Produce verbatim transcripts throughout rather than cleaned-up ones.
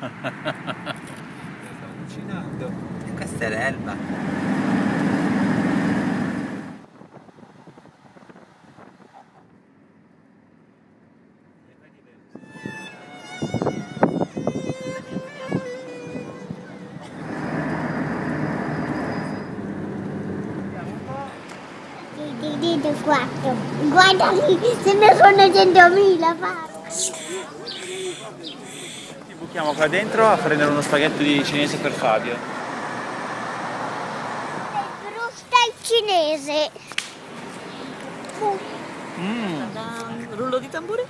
Stavo cucinando. E questa è l'erba. Dite quattro. Guarda lì, se ne sono centomila. Ti buchiamo qua dentro a prendere uno spaghetto di cinese per Fabio. Frusta il cinese. Mm. Rullo di tamburi?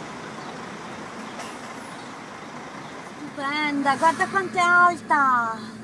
Stupenda, guarda quanto è alta!